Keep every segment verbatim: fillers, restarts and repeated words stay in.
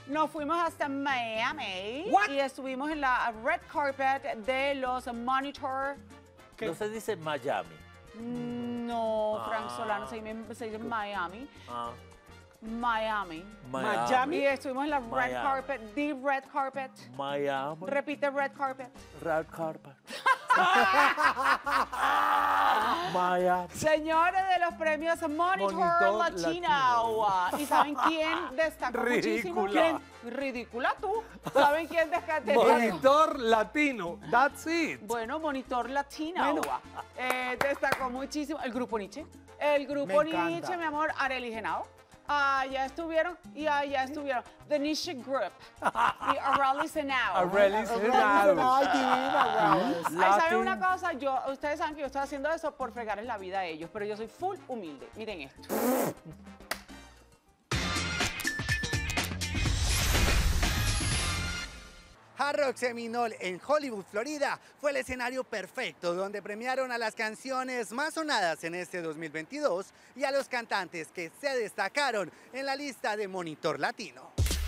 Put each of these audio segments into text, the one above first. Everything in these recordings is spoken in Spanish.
Nos fuimos hasta Miami What? y estuvimos en la red carpet de los Monitor. ¿Qué? No se dice Miami. No, Frank Ah. Solano, se dice, se dice Miami. Ah, Miami. Miami. Y estuvimos en la red Miami. carpet, the red carpet. Miami. Repite red carpet. Red carpet. Miami. Señores de los premios Monitor, Monitor Latino. Latino. ¿Y saben quién destacó muchísimo? Ridícula. ¿Quién? Ridícula tú. ¿Saben quién destacó? Monitor latino, that's it. Bueno, Monitor Latino. Bueno. Eh, destacó muchísimo. El grupo Nietzsche. El grupo Me encanta. Nietzsche, mi amor, Arely Genao. Allá estuvieron y allá estuvieron The Nietzsche Group y Arely Genao. Arely Genao. Ay, divina, Ay, ¿saben Latin. una cosa? Yo, ustedes saben que yo estoy haciendo eso por fregarles la vida a ellos, pero yo soy full humilde. Miren esto. Hard Rock Seminole en Hollywood, Florida, fue el escenario perfecto donde premiaron a las canciones más sonadas en este dos mil veintidós y a los cantantes que se destacaron en la lista de Monitor Latino.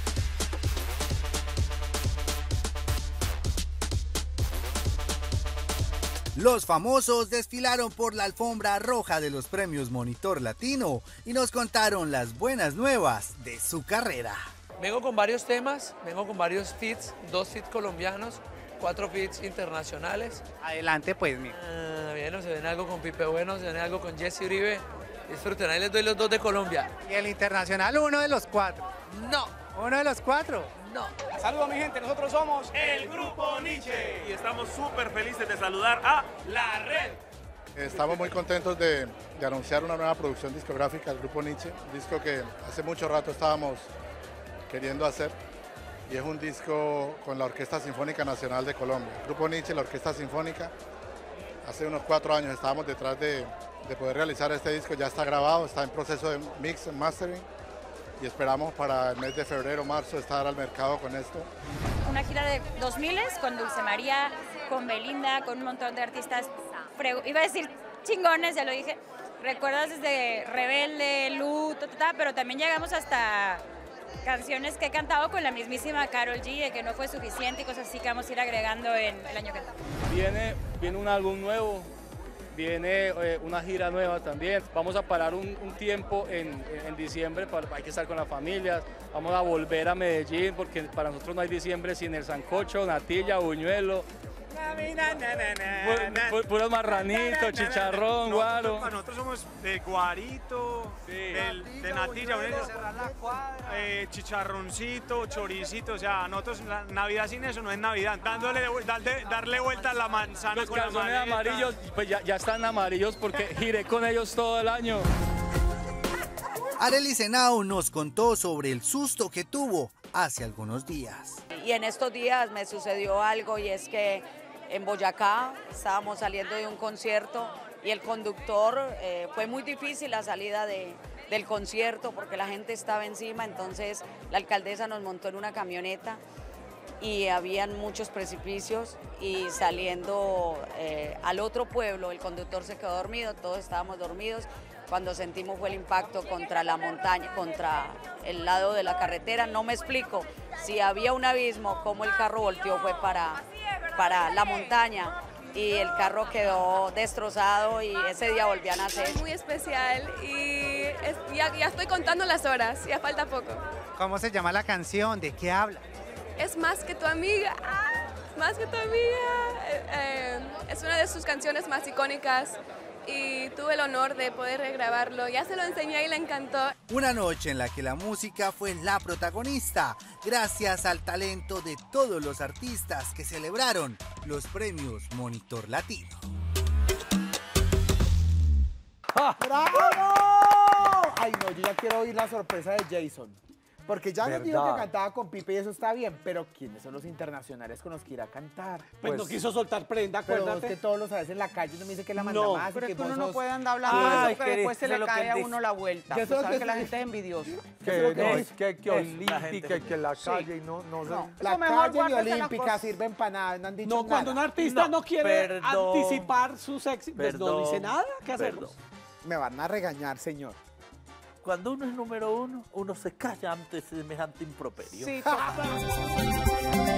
Los famosos desfilaron por la alfombra roja de los premios Monitor Latino y nos contaron las buenas nuevas de su carrera. Vengo con varios temas, vengo con varios feats, dos feats colombianos, cuatro feats internacionales. Adelante pues, mi. Ah, bien, se ven algo con Pipe Bueno, se ven algo con Jesse Uribe. Disfruten, ahí les doy los dos de Colombia. Y el internacional, uno de los cuatro. No, Uno de los cuatro. no. Saludos mi gente, nosotros somos El Grupo Nietzsche. Y estamos súper felices de saludar a La Red. Estamos muy contentos de, de anunciar una nueva producción discográfica del Grupo Nietzsche, un disco que hace mucho rato estábamos queriendo hacer, y es un disco con la Orquesta Sinfónica Nacional de Colombia. El Grupo Nietzsche, la Orquesta Sinfónica, hace unos cuatro años estábamos detrás de, de poder realizar este disco, ya está grabado, está en proceso de mix and mastering, y esperamos para el mes de febrero, marzo estar al mercado con esto. Una gira de dos mil con Dulce María, con Belinda, con un montón de artistas, frego- iba a decir chingones, ya lo dije. Recuerdas desde Rebelde, Lu, ta, ta, ta, pero también llegamos hasta canciones que he cantado con la mismísima Karol G, de que no fue suficiente y cosas así que vamos a ir agregando en el año que entra. Viene, viene un álbum nuevo, viene eh, una gira nueva también. Vamos a parar un, un tiempo en, en diciembre, para, hay que estar con las familias. Vamos a volver a Medellín porque para nosotros no hay diciembre sin el sancocho, natilla, buñuelo. Pu- pu- Puros marranitos, chicharrón, guaro. Nosotros, nosotros somos de guarito, del- de natilla, eh, chicharroncito, choricito, o sea, nosotros la Navidad sin eso no es Navidad. Dándole, de vu- darle, darle vuelta a la manzana Los con la calzones maleta. amarillos, pues ya, ya están amarillos porque giré con ellos todo el año. Arely Genao nos contó sobre el susto que tuvo hace algunos días. Y en estos días me sucedió algo y es que en Boyacá estábamos saliendo de un concierto y el conductor, eh, fue muy difícil la salida de, del concierto porque la gente estaba encima, entonces la alcaldesa nos montó en una camioneta y habían muchos precipicios y saliendo eh, al otro pueblo el conductor se quedó dormido, todos estábamos dormidos. Cuando sentimos fue el impacto contra la montaña, contra el lado de la carretera. No me explico, si había un abismo, cómo el carro volteó fue para, para la montaña y el carro quedó destrozado y ese día volví a nacer. Es muy especial y es- ya, ya estoy contando las horas, ya falta poco. ¿Cómo se llama la canción? ¿De qué habla? Es más que tu amiga, ah, más que tu amiga. Eh, eh, es una de sus canciones más icónicas y tuve el honor de poder regrabarlo. Ya se lo enseñé y le encantó. Una noche en la que la música fue la protagonista, gracias al talento de todos los artistas que celebraron los premios Monitor Latino. ¡Bravo! Ay, no, yo ya quiero oír la sorpresa de Jason. Porque ya nos dijo ¿Verdad? que cantaba con Pipe y eso está bien, pero ¿quiénes son los internacionales con los que irá a cantar? Pues, no quiso soltar prenda, Pero acuérdate. es que todos lo sabes en la calle, no me dice que la manda No, más. y Pero que es que vos uno no sos- puede andar hablando de Ay, eso, que que después se eso le es lo que cae a él uno dice. la vuelta. Que Tú eso es lo sabes que que la es- gente es envidiosa. Que, lo que no, es- es que, que la olímpica gente- y que la Sí. calle y no, no, sé. No. La Eso mejor calle y guárdese las olímpica cosas. sirven para nada, no han dicho No, nada. cuando un artista no, No, quiere perdón. anticipar sus éxitos, pues no Perdón, dice nada, ¿qué hacerlo? perdón. Me van a regañar, señor. Cuando uno es número uno, uno se calla ante semejante improperio. Sí, total.